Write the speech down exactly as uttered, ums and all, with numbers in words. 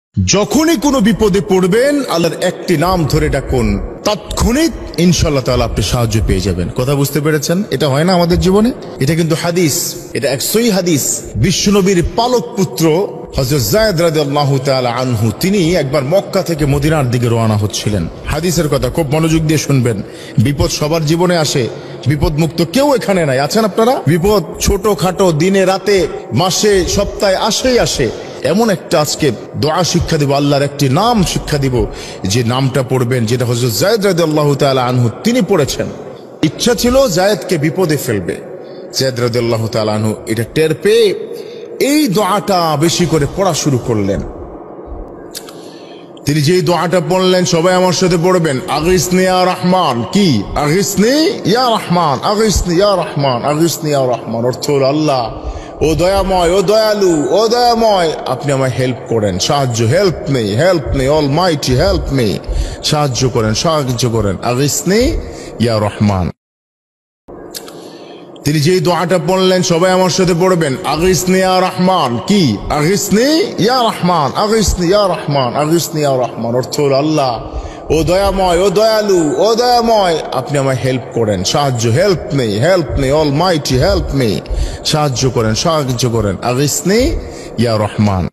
যখনই কোনো বিপদে পড়বেন আল্লাহর একটি নাম ধরে ডাকুন, তাৎক্ষণিক ইনশাআল্লাহ তাআলা আপনি সাহায্য পেয়ে যাবেন। কথা বুঝতে পেরেছেন? এটা হয় না আমাদের জীবনে? এটা কিন্তু হাদিস, এটা এক সহিহ হাদিস। বিশ্বনবীর পালক পুত্র হযরত যায়েদ রাদিয়াল্লাহু তাআলা আনহু, তিনি একবার মক্কা থেকে মদিনার দিকে রওনা হচ্ছিলেন। হাদিসের কথা খুব মনোযোগ দিয়ে শুনবেন। বিপদ সবার জীবনে আসে, বিপদ মুক্ত কেউ এখানে নাই। আছেন আপনারা? বিপদ ছোট খাটো, দিনে রাতে, মাসে, সপ্তাহে আসেই আসে। এমন একটা আজকে দোয়া শিক্ষা দিব, আল্লাহর একটি নাম শিক্ষা দিব, যে নামটা পড়বেন, যেটা হযরত যায়েদ রাদিয়াল্লাহু তাআলা আনহু তিনি পড়েছেন। ইচ্ছা ছিল যায়েদকে বিপদে ফেলবে। যায়েদ রাদিয়াল্লাহু তাআলা আনহু এটা টের পেয়ে এই দোয়াটা বেশি করে পড়া শুরু করলেন। তিনি যেই দোয়াটা পড়লেন, সবাই আমার সাথে পড়বেন, আগিসনি ইয়া রহমান। কি? আগিসনি ইয়া রহমান, আগিসনি ইয়া রহমান, আগিসনি ইয়া রহমান। অর্থ হলো, আল্লাহ ও দয়াময়, ও দয়ালু, ও দয়াময়, আপনি আমায় হেল্প করেন, সাহায্য, help me, help me, almighty help me, সাহায্য করেন, সাহায্য করেন। আগিসনি ইয়া রহমান। তিনি যেই দোয়াটা পড়লেন, সবাই আমার সাথে পড়বেন, আগিসনি ইয়া রহমান। কি? আগিসনি ইয়া রহমান, আগিসনি ইয়া রহমান, আগিসনি ইয়া রহমান। অর্থ হলো, আল্লাহ ও দয়াময়, ও দয়ালু, ও দয়াময়, আপনি আমায় হেল্প করেন, সাহায্য, help me, help me, almighty help me, সাহায্য করেন, সাহায্য করেন। আগিসনি ইয়া রহমান।